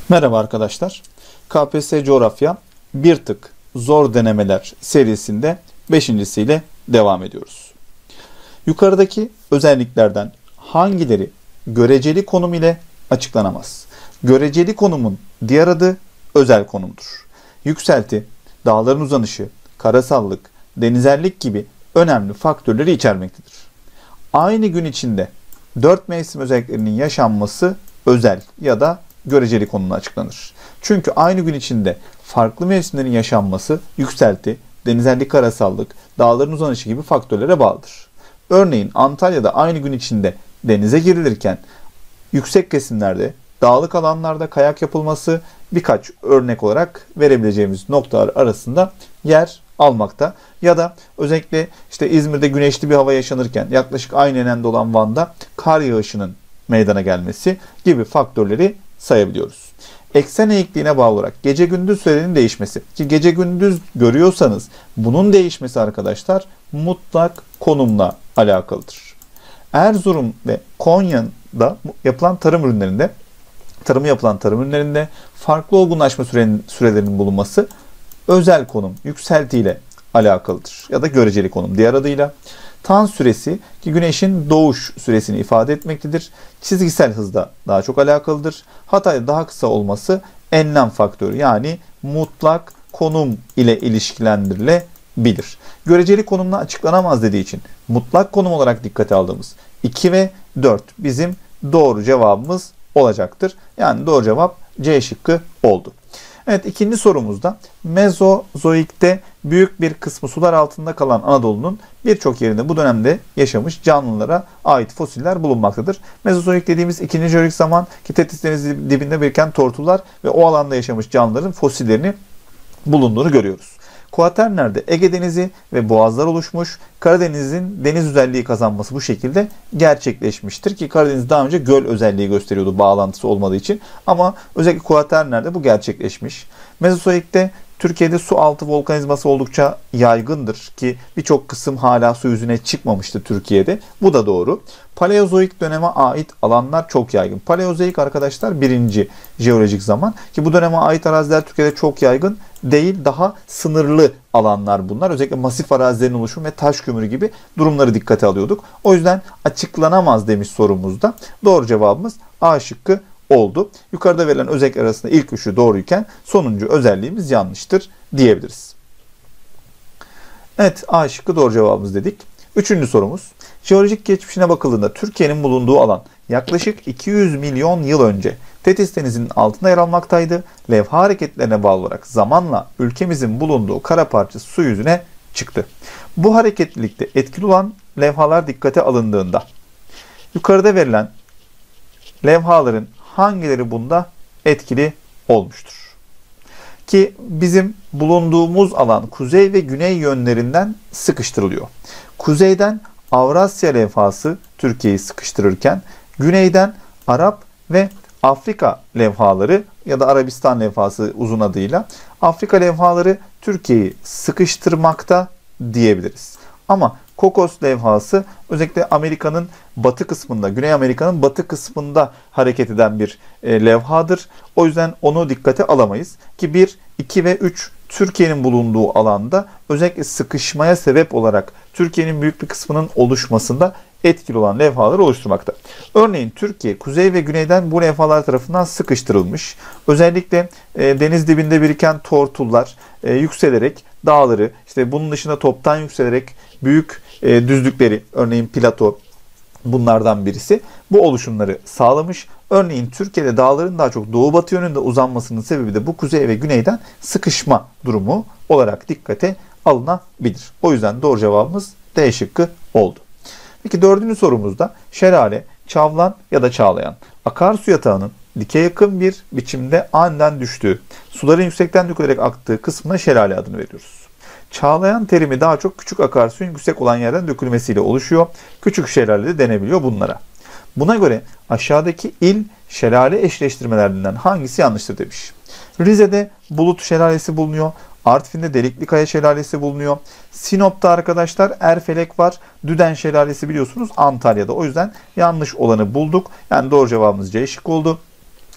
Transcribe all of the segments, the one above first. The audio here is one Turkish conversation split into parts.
Merhaba arkadaşlar. KPSS Coğrafya bir tık zor denemeler serisinde 5.siyle devam ediyoruz. Yukarıdaki özelliklerden hangileri göreceli konum ile açıklanamaz? Göreceli konumun diğer adı özel konumdur. Yükselti, dağların uzanışı, karasallık, denizellik gibi önemli faktörleri içermektedir. Aynı gün içinde 4 mevsim özelliklerinin yaşanması özel ya da göreceli konumla açıklanır. Çünkü aynı gün içinde farklı mevsimlerin yaşanması yükselti, denizellik, karasallık, dağların uzanışı gibi faktörlere bağlıdır. Örneğin Antalya'da aynı gün içinde denize girilirken yüksek kesimlerde, dağlık alanlarda kayak yapılması birkaç örnek olarak verebileceğimiz noktalar arasında yer almakta. Ya da özellikle İzmir'de güneşli bir hava yaşanırken yaklaşık aynı enemde olan Van'da kar yağışının meydana gelmesi gibi faktörleri sayabiliyoruz. Eksen eğikliğine bağlı olarak gece gündüz sürelerinin değişmesi, ki gece gündüz görüyorsanız bunun değişmesi arkadaşlar mutlak konumla alakalıdır. Erzurum ve Konya'da yapılan tarımı yapılan tarım ürünlerinde farklı olgunlaşma sürelerinin bulunması özel konum, yükseltiyle alakalıdır. Ya da göreceli konum diğer adıyla. Tan süresi ki güneşin doğuş süresini ifade etmektedir. Çizgisel hızda daha çok alakalıdır. Hatay'da daha kısa olması enlem faktörü yani mutlak konum ile ilişkilendirilebilir. Göreceli konumla açıklanamaz dediği için mutlak konum olarak dikkate aldığımız 2 ve 4 bizim doğru cevabımız olacaktır. Yani doğru cevap C şıkkı oldu. Evet, ikinci sorumuzda Mezozoik'te büyük bir kısmı sular altında kalan Anadolu'nun birçok yerinde bu dönemde yaşamış canlılara ait fosiller bulunmaktadır. Mezozoik dediğimiz ikinci jeolojik zaman ki Tetis Denizi dibinde biriken tortullar ve o alanda yaşamış canlıların fosillerini bulunduğunu görüyoruz. Kuaternerde Ege Denizi ve boğazlar oluşmuş. Karadeniz'in deniz özelliği kazanması bu şekilde gerçekleşmiştir ki Karadeniz daha önce göl özelliği gösteriyordu bağlantısı olmadığı için. Ama özellikle kuaternerde bu gerçekleşmiş. Mezozoik'te Türkiye'de su altı volkanizması oldukça yaygındır ki birçok kısım hala su yüzüne çıkmamıştı Türkiye'de. Bu da doğru. Paleozoik döneme ait alanlar çok yaygın. Paleozoik arkadaşlar birinci jeolojik zaman ki bu döneme ait araziler Türkiye'de çok yaygın değil, daha sınırlı alanlar bunlar. Özellikle masif arazilerin oluşumu ve taş kömürü gibi durumları dikkate alıyorduk. O yüzden açıklanamaz demiş sorumuzda. Doğru cevabımız A şıkkı oldu. Yukarıda verilen özellikler arasında ilk üçü doğruyken sonuncu özelliğimiz yanlıştır diyebiliriz. Evet, A şıkkı doğru cevabımız dedik. Üçüncü sorumuz. Jeolojik geçmişine bakıldığında Türkiye'nin bulunduğu alan yaklaşık 200 milyon yıl önce Tetis Denizi'nin altında yer almaktaydı. Levha hareketlerine bağlı olarak zamanla ülkemizin bulunduğu kara parçası su yüzüne çıktı. Bu hareketlilikte etkili olan levhalar dikkate alındığında yukarıda verilen levhaların hangileri bunda etkili olmuştur? Ki bizim bulunduğumuz alan kuzey ve güney yönlerinden sıkıştırılıyor. Kuzeyden Avrasya levhası Türkiye'yi sıkıştırırken güneyden Arap ve Afrika levhaları ya da Arabistan levhası uzun adıyla Afrika levhaları Türkiye'yi sıkıştırmakta diyebiliriz. Ama Kokos levhası özellikle Amerika'nın batı kısmında, Güney Amerika'nın batı kısmında hareket eden bir levhadır. O yüzden onu dikkate alamayız. Ki 1, 2 ve 3 Türkiye'nin bulunduğu alanda özellikle sıkışmaya sebep olarak Türkiye'nin büyük bir kısmının oluşmasında etkili olan levhaları oluşturmakta. Örneğin Türkiye kuzey ve güneyden bu levhalar tarafından sıkıştırılmış. Özellikle deniz dibinde biriken tortullar yükselerek dağları, bunun dışında toptan yükselerek büyük düzlükleri, örneğin plato bunlardan birisi bu oluşumları sağlamış. Örneğin Türkiye'de dağların daha çok doğu batı yönünde uzanmasının sebebi de bu kuzey ve güneyden sıkışma durumu olarak dikkate alınabilir. O yüzden doğru cevabımız D şıkkı oldu. Peki dördüncü sorumuzda şelale, çavlan ya da çağlayan akarsu yatağının dike yakın bir biçimde aniden düştüğü, suların yüksekten dökülerek aktığı kısmına şelale adını veriyoruz. Çağlayan terimi daha çok küçük akarsuyun yüksek olan yerden dökülmesiyle oluşuyor. Küçük şelale de denebiliyor bunlara. Buna göre aşağıdaki il şelale eşleştirmelerinden hangisi yanlıştır demiş. Rize'de Bulut Şelalesi bulunuyor. Artvin'de Deliklikaya Şelalesi bulunuyor. Sinop'ta arkadaşlar Erfelek var. Düden Şelalesi biliyorsunuz Antalya'da. O yüzden yanlış olanı bulduk. Yani doğru cevabımız C şıkkı oldu.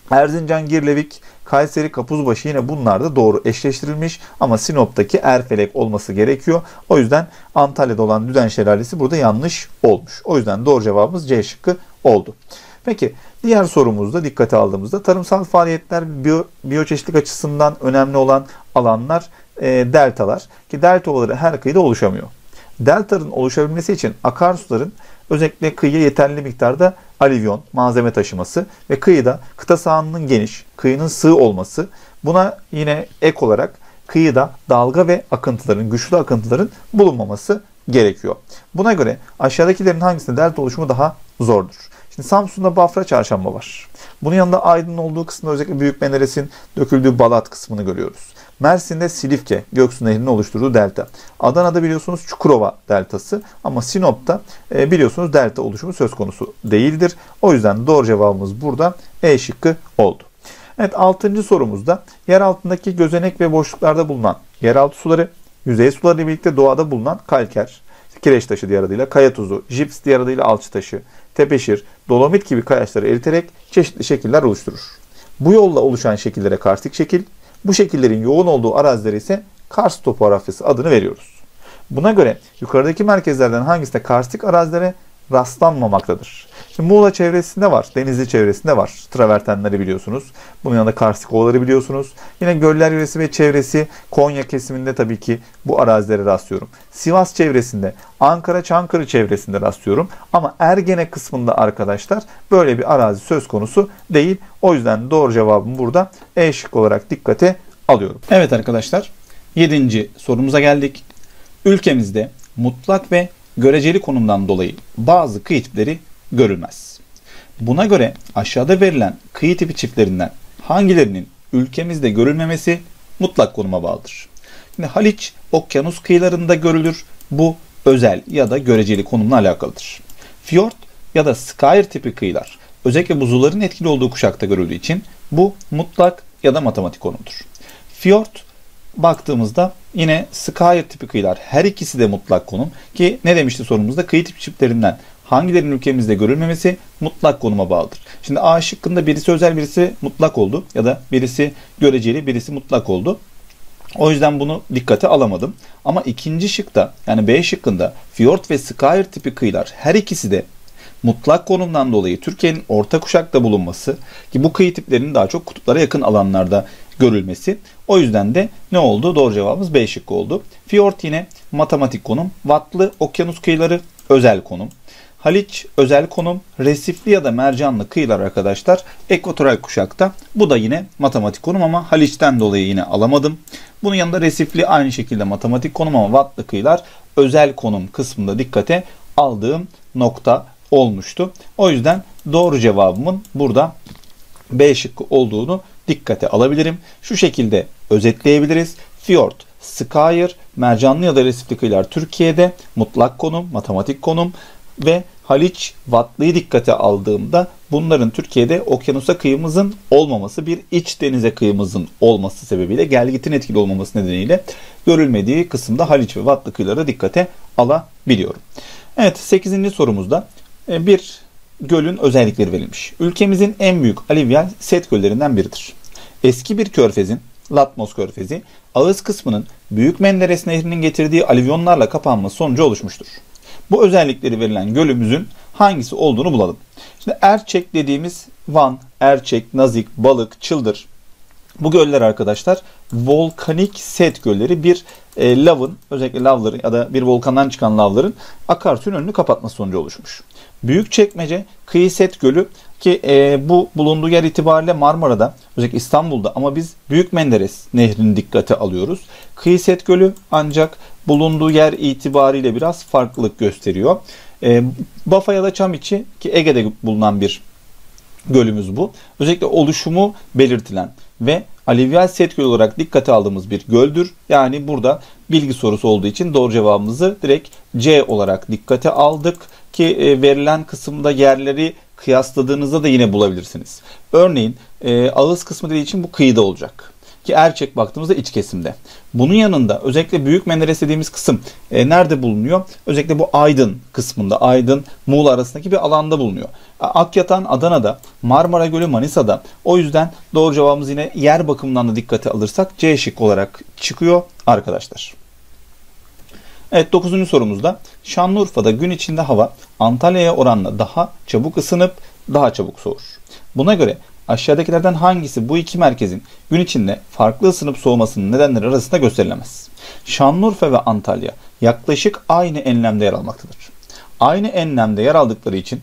Erzincan, Girlevik, Kayseri, Kapuzbaşı yine bunlar da doğru eşleştirilmiş ama Sinop'taki Erfelek olması gerekiyor. O yüzden Antalya'da olan Düden Şelalesi burada yanlış olmuş. O yüzden doğru cevabımız C şıkkı oldu. Peki diğer sorumuzda dikkate aldığımızda tarımsal faaliyetler biyoçeşitlik açısından önemli olan alanlar deltalar. Ki delta ovaları her kıyıda oluşamıyor. Deltaların oluşabilmesi için akarsuların özellikle kıyıya yeterli miktarda alüvyon, malzeme taşıması ve kıyıda kıta sahanının geniş, kıyının sığ olması, buna yine ek olarak kıyıda dalga ve akıntıların, güçlü akıntıların bulunmaması gerekiyor. Buna göre aşağıdakilerin hangisinde delta oluşumu daha zordur? Şimdi Samsun'da Bafra Çarşamba var. Bunun yanında Aydın'ın olduğu kısımda özellikle Büyük Menderes'in döküldüğü Balat kısmını görüyoruz. Mersin'de Silifke, Göksu Nehri'nin oluşturduğu delta. Adana'da biliyorsunuz Çukurova deltası ama Sinop'ta biliyorsunuz delta oluşumu söz konusu değildir. O yüzden doğru cevabımız burada E şıkkı oldu. Evet 6. sorumuzda yer altındaki gözenek ve boşluklarda bulunan yeraltı suları, yüzey suları ile birlikte doğada bulunan kalker, kireç taşı diğer adıyla kaya tuzu, jips diğer adıyla alçı taşı, tepeşir, dolomit gibi kayaçları eriterek çeşitli şekiller oluşturur. Bu yolla oluşan şekillere karstik şekil, bu şekillerin yoğun olduğu arazilere ise Kars topografyası adını veriyoruz. Buna göre yukarıdaki merkezlerden hangisinde karstik arazilere rastlanmamaktadır? Şimdi Muğla çevresinde var, Denizli çevresinde var. Travertenleri biliyorsunuz. Bunun yanında karstik ovaları biliyorsunuz. Yine göller yöresi ve çevresi Konya kesiminde tabii ki bu arazilere rastlıyorum. Sivas çevresinde, Ankara, Çankırı çevresinde rastlıyorum. Ama Ergene kısmında arkadaşlar böyle bir arazi söz konusu değil. O yüzden doğru cevabım burada E şıkkı olarak dikkate alıyorum. Evet arkadaşlar 7. sorumuza geldik. Ülkemizde mutlak ve göreceli konumdan dolayı bazı kıyı tipleri görülmez. Buna göre aşağıda verilen kıyı tipi çiftlerinden hangilerinin ülkemizde görülmemesi mutlak konuma bağlıdır? Şimdi Haliç, okyanus kıyılarında görülür. Bu özel ya da göreceli konumla alakalıdır. Fiyort ya da Skyr tipi kıyılar özellikle buzulların etkili olduğu kuşakta görüldüğü için bu mutlak ya da matematik konumdur. Fiyort baktığımızda yine Skyr tipi kıyılar her ikisi de mutlak konum ki ne demişti sorumuzda kıyı tipi çiftlerinden hangilerinin ülkemizde görülmemesi mutlak konuma bağlıdır. Şimdi A şıkkında birisi özel birisi mutlak oldu ya da birisi göreceli birisi mutlak oldu. O yüzden bunu dikkate alamadım. Ama ikinci şıkta yani B şıkkında fiyort ve Skyr tipi kıyılar her ikisi de mutlak konumdan dolayı Türkiye'nin orta kuşakta bulunması ki bu kıyı tiplerinin daha çok kutuplara yakın alanlarda görülmesi. O yüzden de ne oldu? Doğru cevabımız B şıkkı oldu. Fiyort yine matematik konum. Vatlı okyanus kıyıları özel konum. Haliç özel konum. Resifli ya da mercanlı kıyılar arkadaşlar ekvatoral kuşakta. Bu da yine matematik konum ama Haliç'ten dolayı yine alamadım. Bunun yanında resifli aynı şekilde matematik konum ama vatlı kıyılar özel konum kısmında dikkate aldığım nokta olmuştu. O yüzden doğru cevabımın burada B şıkkı olduğunu dikkate alabilirim. Şu şekilde özetleyebiliriz. Fiyort, Skyr, mercanlı ya da resifli kıyılar Türkiye'de mutlak konum, matematik konum ve Haliç, Vatlı'yı dikkate aldığımda bunların Türkiye'de okyanusa kıyımızın olmaması, bir iç denize kıyımızın olması sebebiyle gelgitin etkili olmaması nedeniyle görülmediği kısımda Haliç ve Vatlı kıyıları dikkate alabiliyorum. Evet 8. sorumuzda bir gölün özellikleri verilmiş. Ülkemizin en büyük alüvyal set göllerinden biridir. Eski bir körfezin, Latmos Körfezi, ağız kısmının Büyük Menderes Nehri'nin getirdiği alüvyonlarla kapanması sonucu oluşmuştur. Bu özellikleri verilen gölümüzün hangisi olduğunu bulalım. Şimdi Erçek dediğimiz Van, Erçek, Nazik, Balık, Çıldır. Bu göller arkadaşlar volkanik set gölleri bir lavın özellikle lavların ya da bir volkandan çıkan lavların akarsuyun önünü kapatması sonucu oluşmuş. Büyükçekmece kıyı set gölü ki bu bulunduğu yer itibariyle Marmara'da özellikle İstanbul'da ama biz Büyük Menderes Nehri'ni dikkate alıyoruz. Kıyı set gölü ancak bulunduğu yer itibariyle biraz farklılık gösteriyor. Bafa ya da Çamiçi ki Ege'de bulunan bir gölümüz bu. Özellikle oluşumu belirtilen ve alüvyal set göl olarak dikkate aldığımız bir göldür. Yani burada bilgi sorusu olduğu için doğru cevabımızı direkt C olarak dikkate aldık ki verilen kısımda yerleri kıyasladığınızda da yine bulabilirsiniz. Örneğin ağız kısmı dediği için bu kıyıda olacak. ki Erçek baktığımızda iç kesimde. Bunun yanında özellikle Büyük Menderes dediğimiz kısım nerede bulunuyor? Özellikle bu Aydın kısmında, Aydın-Muğla arasındaki bir alanda bulunuyor. Akyatan Adana'da, Marmara Gölü Manisa'da. O yüzden doğru cevabımız yine yer bakımından da dikkate alırsak C şıkkı olarak çıkıyor arkadaşlar. Evet, 9. sorumuzda Şanlıurfa'da gün içinde hava Antalya'ya oranla daha çabuk ısınıp daha çabuk soğur. Buna göre aşağıdakilerden hangisi bu iki merkezin gün içinde farklı ısınıp soğumasının nedenleri arasında gösterilemez? Şanlıurfa ve Antalya yaklaşık aynı enlemde yer almaktadır. Aynı enlemde yer aldıkları için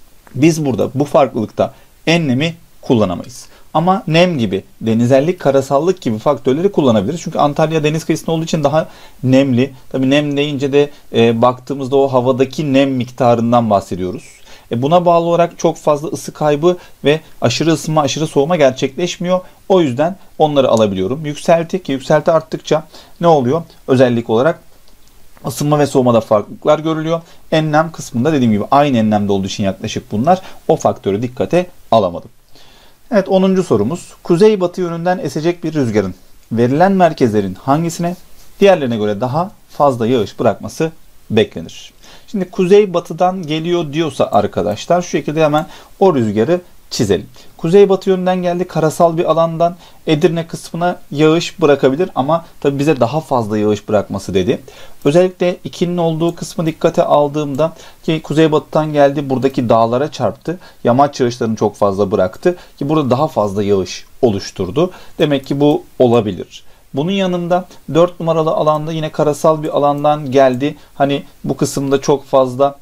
biz burada bu farklılıkta enlemi kullanamayız. Ama nem gibi, denizellik, karasallık gibi faktörleri kullanabiliriz. Çünkü Antalya deniz kıyısında olduğu için daha nemli. Tabii nem deyince de baktığımızda o havadaki nem miktarından bahsediyoruz. Buna bağlı olarak çok fazla ısı kaybı ve aşırı ısınma, aşırı soğuma gerçekleşmiyor. O yüzden onları alabiliyorum. Yükselti arttıkça ne oluyor? Özellik olarak ısınma ve soğumada farklılıklar görülüyor. Enlem kısmında dediğim gibi aynı enlemde olduğu için yaklaşık bunlar. O faktörü dikkate alamadım. Evet, 10. sorumuz. Kuzeybatı yönünden esecek bir rüzgarın verilen merkezlerin hangisine diğerlerine göre daha fazla yağış bırakması beklenir? Şimdi kuzeybatıdan geliyor diyorsa arkadaşlar şu şekilde hemen o rüzgarı çizelim. Kuzeybatı yönünden geldi, karasal bir alandan Edirne kısmına yağış bırakabilir ama tabi bize daha fazla yağış bırakması dedi. Özellikle 2'nin olduğu kısmı dikkate aldığımda ki kuzeybatıdan geldi, buradaki dağlara çarptı. Yamaç yağışlarını çok fazla bıraktı ki burada daha fazla yağış oluşturdu. Demek ki bu olabilir. Bunun yanında 4 numaralı alanda yine karasal bir alandan geldi. Hani bu kısımda çok fazla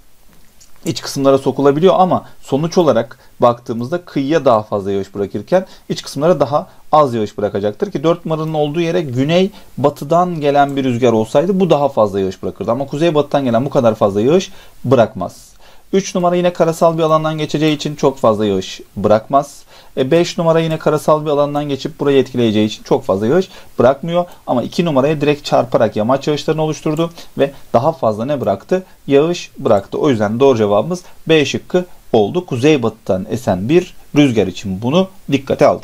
iç kısımlara sokulabiliyor ama sonuç olarak baktığımızda kıyıya daha fazla yağış bırakırken iç kısımlara daha az yağış bırakacaktır ki 4 numaranın olduğu yere güney batıdan gelen bir rüzgar olsaydı bu daha fazla yağış bırakırdı ama kuzey batıdan gelen bu kadar fazla yağış bırakmaz. 3 numara yine karasal bir alandan geçeceği için çok fazla yağış bırakmaz. 5 numara yine karasal bir alandan geçip burayı etkileyeceği için çok fazla yağış bırakmıyor. Ama 2 numaraya direkt çarparak yamaç yağışlarını oluşturdu ve daha fazla ne bıraktı? Yağış bıraktı. O yüzden doğru cevabımız B şıkkı oldu. Kuzeybatıdan esen bir rüzgar için bunu dikkate aldık.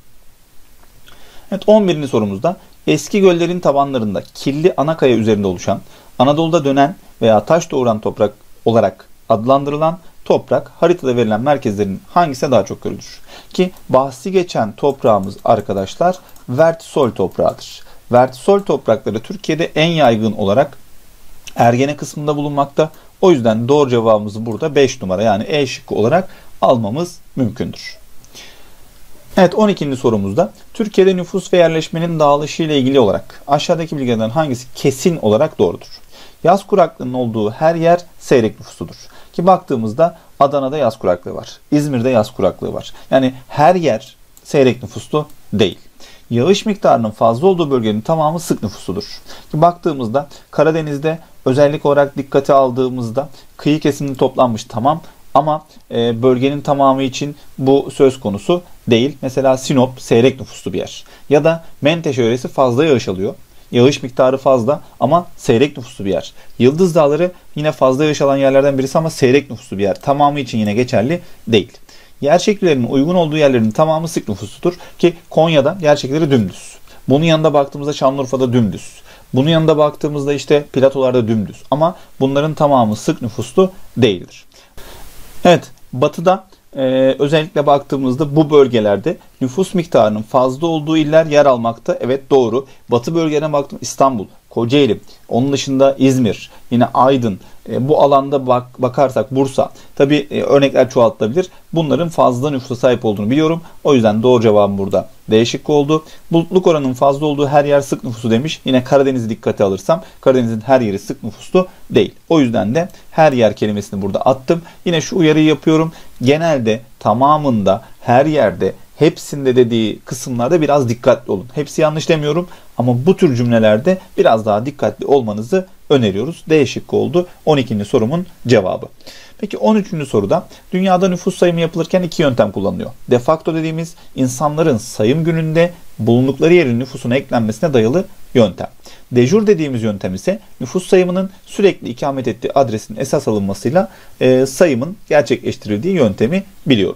Evet, 11. sorumuzda eski göllerin tabanlarında kirli ana kaya üzerinde oluşan, Anadolu'da dönen veya taş doğuran toprak olarak adlandırılan toprak haritada verilen merkezlerin hangisine daha çok görülür? Ki bahsi geçen toprağımız arkadaşlar vertisol toprağıdır. Vertisol toprakları Türkiye'de en yaygın olarak Ergene kısmında bulunmakta. O yüzden doğru cevabımızı burada 5 numara yani E şıkkı olarak almamız mümkündür. Evet, 12. sorumuzda Türkiye'de nüfus ve yerleşmenin dağılışı ile ilgili olarak aşağıdaki bilgilerden hangisi kesin olarak doğrudur? Yaz kuraklığının olduğu her yer seyrek nüfusludur. Ki baktığımızda Adana'da yaz kuraklığı var. İzmir'de yaz kuraklığı var. Yani her yer seyrek nüfuslu değil. Yağış miktarının fazla olduğu bölgenin tamamı sık nüfusludur. Ki baktığımızda Karadeniz'de özellik olarak dikkate aldığımızda kıyı kesiminde toplanmış tamam ama bölgenin tamamı için bu söz konusu değil. Mesela Sinop seyrek nüfuslu bir yer. Ya da Menteşe yöresi fazla yağış alıyor. Yağış miktarı fazla ama seyrek nüfuslu bir yer. Yıldız Dağları yine fazla yağış alan yerlerden birisi ama seyrek nüfuslu bir yer. Tamamı için yine geçerli değil. Yer şekillerinin uygun olduğu yerlerin tamamı sık nüfusludur ki Konya'da yer şekilleri dümdüz. Bunun yanında baktığımızda Şanlıurfa'da dümdüz. Bunun yanında baktığımızda işte platolarda dümdüz. Ama bunların tamamı sık nüfuslu değildir. Evet, batıda özellikle baktığımızda bu bölgelerde nüfus miktarının fazla olduğu iller yer almakta. Evet, doğru. Batı bölgelerine baktım, İstanbul, Kocaeli, onun dışında İzmir, yine Aydın, bu alanda bakarsak Bursa, tabi örnekler çoğaltılabilir. Bunların fazla nüfusa sahip olduğunu biliyorum. O yüzden doğru cevabım burada D şıkkı oldu. Bulutluk oranının fazla olduğu her yer sık nüfusu demiş. Yine Karadeniz'i dikkate alırsam Karadeniz'in her yeri sık nüfuslu değil. O yüzden de her yer kelimesini burada attım. Yine şu uyarıyı yapıyorum. Genelde tamamında, her yerde, hepsinde dediği kısımlarda biraz dikkatli olun. Hepsi yanlış demiyorum ama bu tür cümlelerde biraz daha dikkatli olmanızı öneriyoruz. D şıkkı oldu 12. sorumun cevabı. Peki 13. soruda dünyada nüfus sayımı yapılırken iki yöntem kullanılıyor. De facto dediğimiz insanların sayım gününde bulundukları yerin nüfusuna eklenmesine dayalı yöntem. De jure dediğimiz yöntem ise nüfus sayımının sürekli ikamet ettiği adresin esas alınmasıyla sayımın gerçekleştirildiği yöntemi biliyoruz.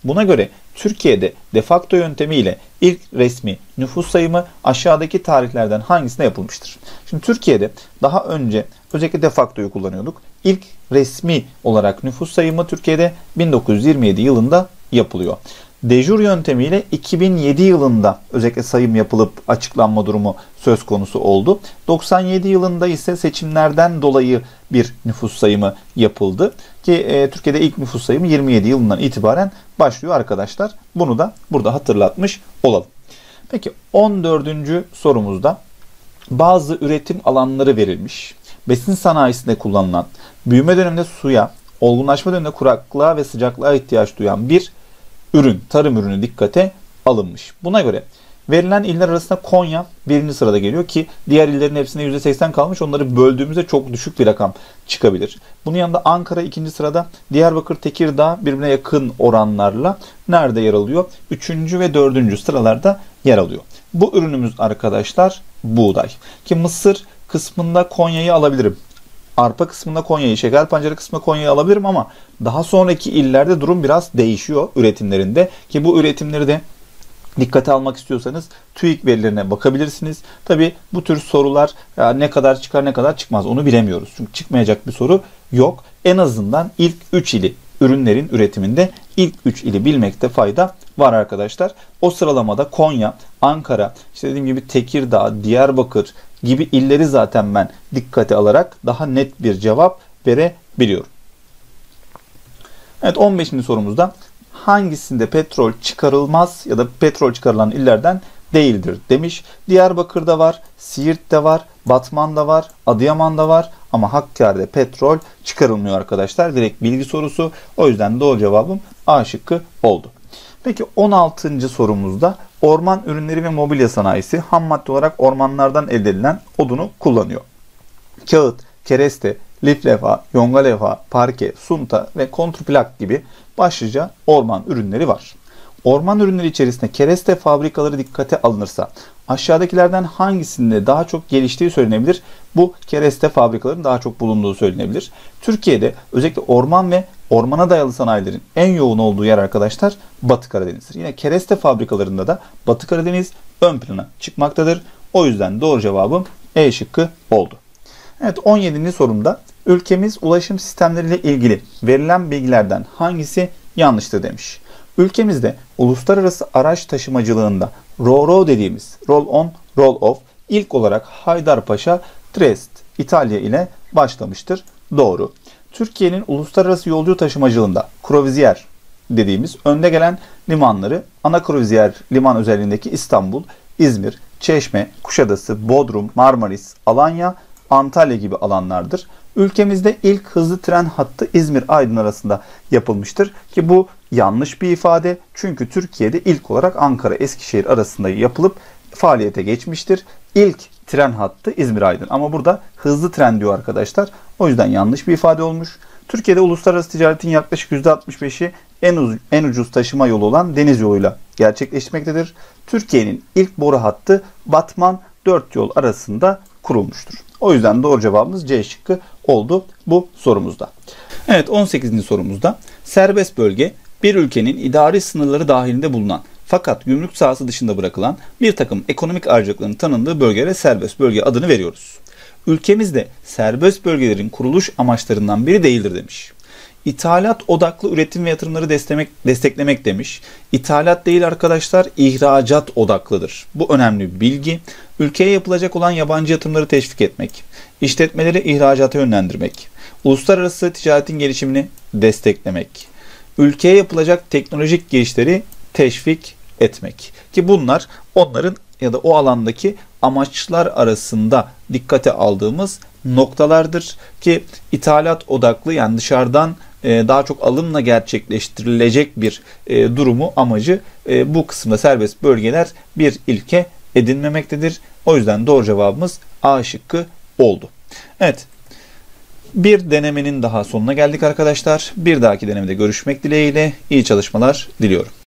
Buna göre Türkiye'de de facto yöntemiyle ilk resmi nüfus sayımı aşağıdaki tarihlerden hangisinde yapılmıştır? Şimdi Türkiye'de daha önce özellikle de facto'yu kullanıyorduk. İlk resmi olarak nüfus sayımı Türkiye'de 1927 yılında yapılıyor. De jure yöntemiyle 2007 yılında özellikle sayım yapılıp açıklanma durumu söz konusu oldu. 97 yılında ise seçimlerden dolayı bir nüfus sayımı yapıldı. Ki Türkiye'de ilk nüfus sayımı 27 yılından itibaren başlıyor arkadaşlar. Bunu da burada hatırlatmış olalım. Peki 14. sorumuzda bazı üretim alanları verilmiş. Besin sanayisinde kullanılan, büyüme döneminde suya, olgunlaşma döneminde kuraklığa ve sıcaklığa ihtiyaç duyan bir ürün, tarım ürünü dikkate alınmış. Buna göre verilen iller arasında Konya birinci sırada geliyor ki diğer illerin hepsine %80 kalmış. Onları böldüğümüzde çok düşük bir rakam çıkabilir. Bunun yanında Ankara ikinci sırada, Diyarbakır, Tekirdağ birbirine yakın oranlarla nerede yer alıyor? Üçüncü ve dördüncü sıralarda yer alıyor. Bu ürünümüz arkadaşlar buğday. Ki mısır kısmında Konya'yı alabilirim. Arpa kısmında Konya'yı, şeker pancarı kısmında Konya'yı alabilirim ama daha sonraki illerde durum biraz değişiyor üretimlerinde. Ki bu üretimleri de dikkate almak istiyorsanız TÜİK verilerine bakabilirsiniz. Tabi bu tür sorular ne kadar çıkar ne kadar çıkmaz onu bilemiyoruz. Çünkü çıkmayacak bir soru yok. En azından ilk 3 ili ürünlerin üretiminde ilk 3 ili bilmekte fayda var arkadaşlar. O sıralamada Konya, Ankara, işte dediğim gibi Tekirdağ, Diyarbakır gibi illeri zaten ben dikkate alarak daha net bir cevap verebiliyorum. Evet 15. sorumuzda hangisinde petrol çıkarılmaz ya da petrol çıkarılan illerden değildir demiş. Diyarbakır'da var, Siirt'te var, Batman'da var, Adıyaman'da var ama Hakkari'de petrol çıkarılmıyor arkadaşlar. Direkt bilgi sorusu. O yüzden doğru cevabım A şıkkı oldu. Peki 16. sorumuzda orman ürünleri ve mobilya sanayisi ham madde olarak ormanlardan elde edilen odunu kullanıyor. Kağıt, kereste, lif levha, yonga levha, parke, sunta ve kontrplak gibi başlıca orman ürünleri var. Orman ürünleri içerisinde kereste fabrikaları dikkate alınırsa aşağıdakilerden hangisinde daha çok geliştiği söylenebilir? Bu kereste fabrikaların daha çok bulunduğu söylenebilir. Türkiye'de özellikle orman ve ormana dayalı sanayilerin en yoğun olduğu yer arkadaşlar Batı Karadeniz'dir. Yine kereste fabrikalarında da Batı Karadeniz ön plana çıkmaktadır. O yüzden doğru cevabım E şıkkı oldu. Evet 17. sorumda ülkemiz ulaşım sistemleriyle ilgili verilen bilgilerden hangisi yanlıştır demiş. Ülkemizde uluslararası araç taşımacılığında RoRo dediğimiz roll on roll off ilk olarak Haydarpaşa Trieste İtalya ile başlamıştır. Doğru. Türkiye'nin uluslararası yolcu taşımacılığında kruvaziyer dediğimiz önde gelen limanları ana kruvaziyer liman özelliğindeki İstanbul, İzmir, Çeşme, Kuşadası, Bodrum, Marmaris, Alanya, Antalya gibi alanlardır. Ülkemizde ilk hızlı tren hattı İzmir-Aydın arasında yapılmıştır ki bu yanlış bir ifade. Çünkü Türkiye'de ilk olarak Ankara-Eskişehir arasında yapılıp faaliyete geçmiştir. İlk tren hattı İzmir-Aydın ama burada hızlı tren diyor arkadaşlar. O yüzden yanlış bir ifade olmuş. Türkiye'de uluslararası ticaretin yaklaşık %65'i en ucuz taşıma yolu olan deniz yoluyla gerçekleşmektedir. Türkiye'nin ilk boru hattı Batman 4 yol arasında kurulmuştur. O yüzden doğru cevabımız C şıkkı oldu bu sorumuzda. Evet 18. sorumuzda serbest bölge bir ülkenin idari sınırları dahilinde bulunan fakat gümrük sahası dışında bırakılan bir takım ekonomik ayrıcalıkların tanındığı bölgelere serbest bölge adını veriyoruz. Ülkemizde serbest bölgelerin kuruluş amaçlarından biri değildir demiş. İthalat odaklı üretim ve yatırımları desteklemek demiş. İthalat değil arkadaşlar, ihracat odaklıdır. Bu önemli bir bilgi. Ülkeye yapılacak olan yabancı yatırımları teşvik etmek, işletmeleri ihracata yönlendirmek, uluslararası ticaretin gelişimini desteklemek, ülkeye yapılacak teknolojik girişleri teşvik etmek. Ki bunlar onların ya da o alandaki amaçlar arasında dikkate aldığımız noktalardır ki ithalat odaklı yani dışarıdan daha çok alımla gerçekleştirilecek bir durumu amacı bu kısımda serbest bölgeler bir ilke edinmemektedir. O yüzden doğru cevabımız A şıkkı oldu. Evet. Bir denemenin daha sonuna geldik arkadaşlar. Bir dahaki denemede görüşmek dileğiyle iyi çalışmalar diliyorum.